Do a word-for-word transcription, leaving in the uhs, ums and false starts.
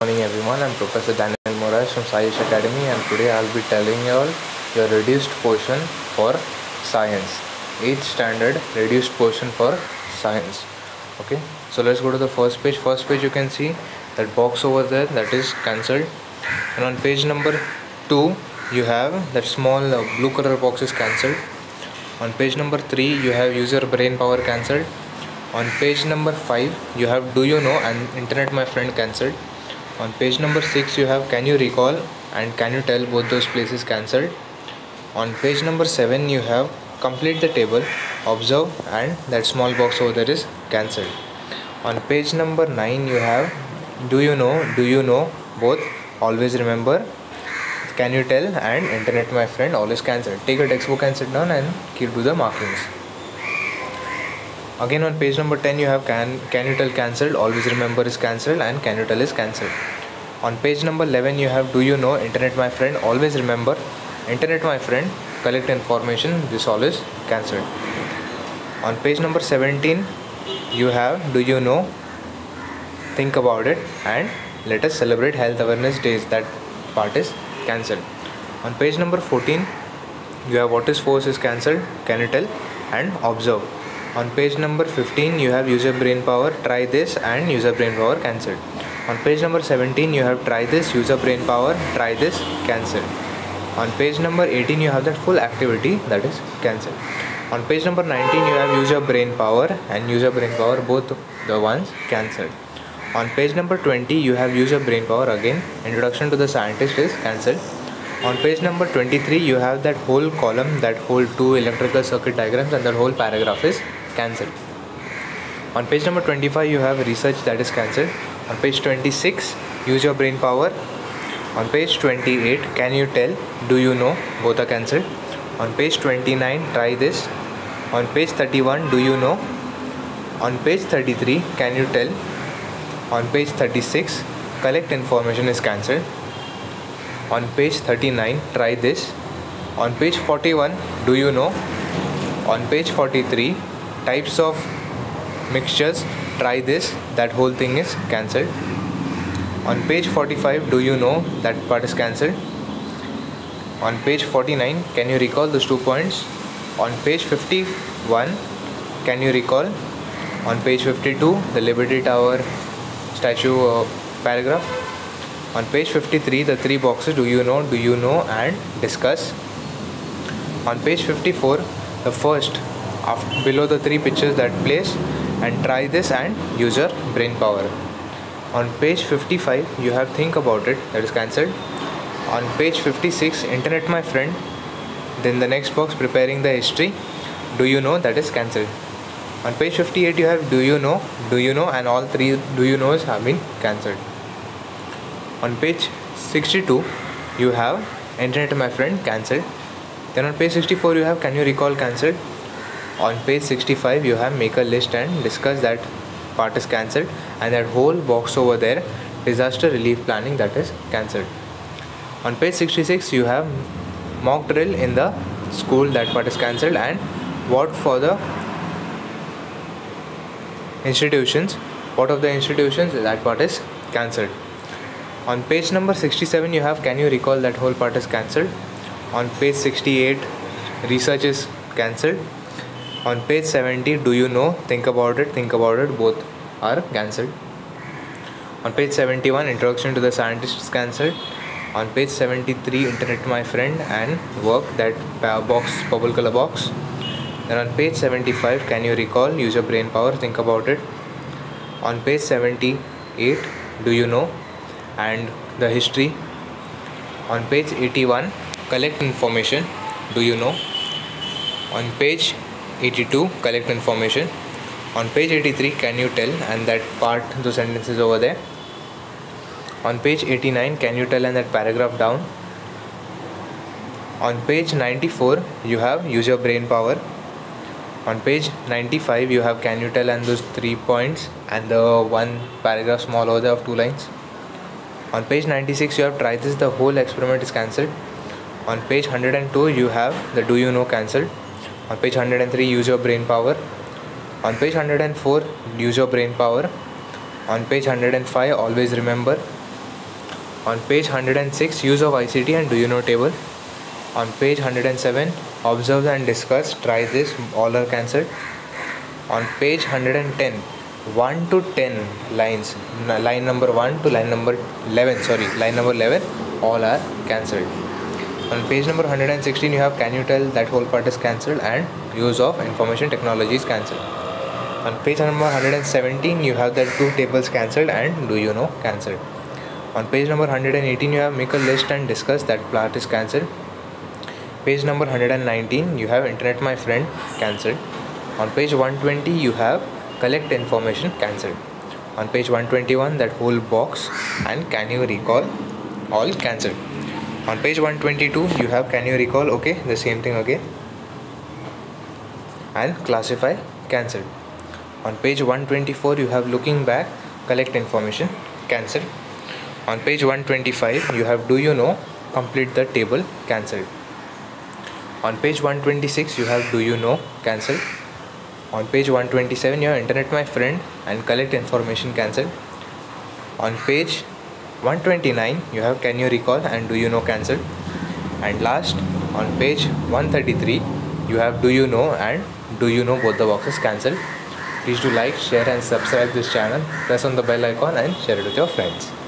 Morning everyone, I'm Professor Daniel Moraes from Science Academy, and today I'll be telling you all your reduced portion for science. eighth standard reduced portion for science. Okay, so let's go to the first page. First page you can see that box over there, that is cancelled, and on page number two you have that small uh, blue color box is cancelled. On page number three you have user brain power cancelled. On page number five you have do you know and internet my friend cancelled. On page number six you have can you recall and can you tell, both those places cancelled. On page number seven you have complete the table, observe, and that small box over there is cancelled. On page number nine you have do you know, do you know, both, always remember, can you tell, and internet my friend, all is cancelled. Take a textbook and sit down and keep do the markings. Again on page number ten you have can can you tell cancelled, always remember is cancelled, and can you tell is cancelled. On page number eleven you have do you know, internet my friend, always remember, internet my friend, collect information, this all is cancelled. On page number seventeen you have do you know, think about it, and let us celebrate health awareness days, that part is cancelled. On page number fourteen you have what is force is cancelled, can you tell, and observe. On page number fifteen you have user brain power, try this, and user brain power cancelled. On page number seventeen you have try this, user brain power, try this, cancelled. On page number eighteen you have that full activity, that is cancelled. On page number nineteen you have user brain power and user brain power, both the ones cancelled. On page number twenty you have user brain power, again introduction to the scientist is cancelled. On page number twenty-three you have that whole column, that whole two electrical circuit diagrams, and that whole paragraph is cancelled. On page number twenty-five you have research, that is cancelled. On page twenty-six use your brain power. On page twenty-eight can you tell, do you know, both are cancelled. On page twenty-nine try this. On page thirty-one do you know. On page thirty-three can you tell. On page thirty-six collect information is cancelled. On page thirty-nine try this. On page forty-one do you know. On page forty-three types of mixtures, try this, that whole thing is cancelled. On page forty-five do you know, that part is cancelled. On page forty-nine can you recall those two points. On page fifty-one can you recall. On page fifty-two the Liberty Tower statue uh, paragraph. On page fifty-three the three boxes, do you know, do you know, and discuss. On page fifty-four the first after, below the three pictures, that place, and try this, and use your brain power. On page fifty-five you have think about it, that is cancelled. On page fifty-six internet my friend, then the next box preparing the history, do you know, that is cancelled. On page fifty-eight you have do you know, do you know, and all three do you knows have been cancelled. On page sixty-two you have internet my friend, cancelled. Then on page sixty-four you have can you recall, cancelled. On page sixty-five you have make a list and discuss, that part is cancelled. And that whole box over there, disaster relief planning, that is cancelled. On page sixty-six you have mock drill in the school, that part is cancelled. And what for the institutions, what of the institutions, that part is cancelled. On page number sixty-seven you have can you recall, that whole part is cancelled. On page sixty-eight research is cancelled. On page seventy do you know, think about it, think about it, both are cancelled. On page seventy-one introduction to the scientist is cancelled. On page seventy-three internet my friend and work, that box, purple color box. Then on page seventy-five can you recall, use your brain power, think about it. On page seventy-eight do you know, and the history. On page eighty-one collect information, do you know. On page eighty-two collect information. On page eighty-three can you tell, and that part, those sentences over there. On page eighty-nine can you tell, and that paragraph down. On page ninety-four you have use your brain power. On page ninety-five you have can you tell, and those three points, and the one paragraph small over there of two lines. On page ninety-six you have try this, the whole experiment is cancelled. On page one hundred two you have the do you know, cancelled. On page one hundred three use your brain power. On page one hundred four use your brain power. On page one hundred five always remember. On page one hundred six, use of I C T and do you know table. On page one hundred seven, observe and discuss, try this, all are cancelled. On page one hundred ten, one to ten lines, line number one to line number eleven, sorry, line number eleven, all are cancelled. On page number one hundred sixteen, you have can you tell, that whole part is cancelled, and use of information technology is cancelled. On page number one hundred seventeen, you have the two tables cancelled and do you know cancelled. On page number one hundred eighteen, you have make a list and discuss, that part is cancelled. Page number one hundred nineteen, you have internet my friend, cancelled. On page one hundred twenty, you have collect information, cancelled. On page one hundred twenty-one, that whole box and can you recall, all cancelled. On page one hundred twenty-two, you have can you recall, okay, the same thing again, and classify, cancelled. On page one hundred twenty-four, you have looking back, collect information, cancelled. On page one hundred twenty-five, you have do you know, complete the table, cancelled. On page one hundred twenty-six, you have do you know, cancelled. On page one hundred twenty-seven, you have internet my friend and collect information, cancelled. On page one hundred twenty-nine, you have can you recall and do you know, cancelled. And last, on page one hundred thirty-three, you have do you know and do you know, both the boxes, cancelled. Please do like, share and subscribe this channel. Press on the bell icon and share it with your friends.